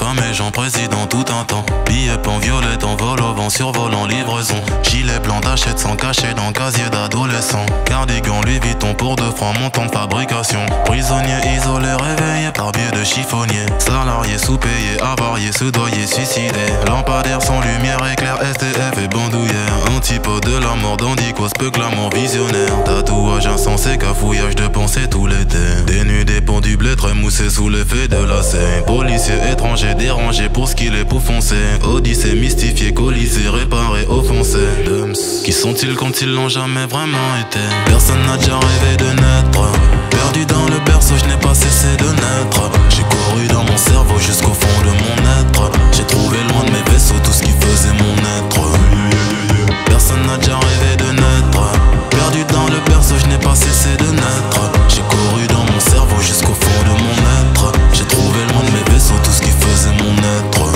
jamais j'en président tout un temps. Billets pan violette en vol au vent survolant livraison. Gilet blanc d'achète sans cacher dans casier d'adolescent. Cardigan Louis Vuitton pour 2 francs montant de fabrication. Prisonnier isolé réveillé par biais de chiffonnier. Salarié sous-payé, avarié, se doyer, suicidé. Lampadaire sans lumière, éclair, STF et bandoulière. Antipode de la mort d'Andicos, peu que l'amour visionnaire. Tatouage insensé, cafouillage de pensée tout l'été. Dénudé pour du blé très moussé sous l'effet de la scène. Policier étranger dérangé pour ce qu'il est pour foncer. Odyssée mystifié, colisée, réparé, offensé. Qui sont-ils quand ils l'ont jamais vraiment été? Personne n'a déjà rêvé de naître. Perdu dans le berceau, je n'ai pas cessé de naître. J'ai couru dans mon cerveau jusqu'au fond de mon être. J'ai trouvé loin de mes vaisseaux tout ce qui faisait mon être. Personne n'a déjà rêvé de naître. Perdu dans le berceau, je n'ai pas cessé de naître. J'ai couru dans mon cerveau jusqu'au fond de mon être. J'ai trouvé loin de mes vaisseaux tout ce qui faisait mon être.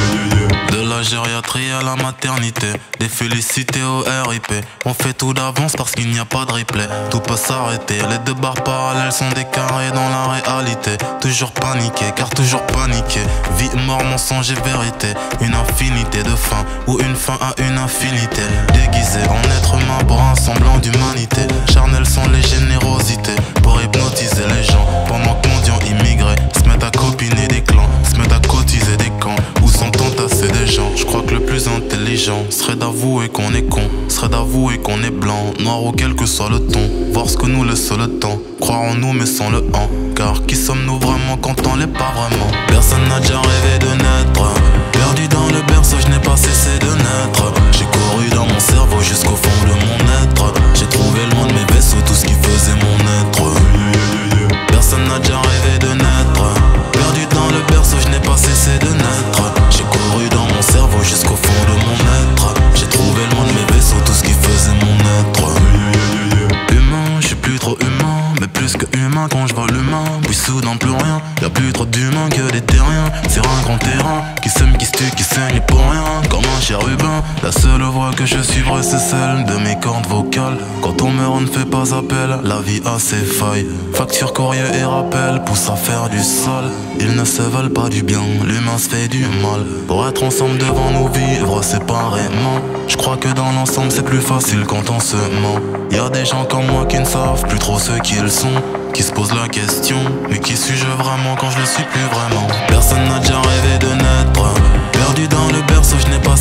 De la gériatrie à la maternité, des félicités au RIP. On fait tout d'avance parce qu'il n'y a pas de replay. Tout peut s'arrêter, les 2 barres parallèles sont des carrés dans la réalité. Toujours paniqué, car toujours paniqué. Vie, mort, mensonge et vérité. Une infinité de fins, ou une fin à une infinité. Déguisé en être humain pour un semblant d'humanité. Charnels sont les générosités pour hypnotiser les gens. Pendant que mendiants immigrés se mettent à copiner des clans, se mettent à cotiser des camps où sont entassés des gens. Je crois que le plus intelligent serait d'avouer qu'on est con, serait d'avouer qu'on est blanc, noir ou quel que soit le ton. Voir ce que nous laisse le temps, croire en nous mais sans le en. Car qui sommes-nous vraiment quand on l'est pas vraiment? Personne n'a déjà rêvé de naître. Perdu dans le berceau, je n'ai pas cessé de naître. J'ai couru dans mon cerveau jusqu'au fond de mon être. J'ai trouvé loin de mes vaisseaux tout ce qui faisait mon être. Personne n'a déjà rêvé de naître. Perdu dans le berceau, je n'ai pas cessé de naître. J'ai couru dans mon cerveau jusqu'au fond de mon être. J'ai trouvé loin de mes vaisseaux tout ce qui faisait mon être. Humain, je suis plus trop humain, mais plus que humain quand je vois l'humain. Puis soudain plus rien, y'a plus trop d'humains que des terriens. C'est un grand terrain qui sème, qui se tue, qui saigne pour rien. Comme un chérubin, la seule voix que je suivrai c'est celle de mes cordes vocales. Quand on meurt on ne fait pas appel, la vie a ses failles. Facture, courrier et rappel poussent à faire du sale. Ils ne se veulent pas du bien, l'humain se fait du mal. Pour être ensemble devant nous vivre séparément. Je crois que dans l'ensemble c'est plus facile quand on se ment. Y'a des gens comme moi qui ne savent plus trop ce qu'ils sont, qui se posent la question, mais qui suis-je vraiment quand je le suis plus vraiment? Personne n'a déjà rêvé de naître. Perdu dans le berceau, je n'ai pas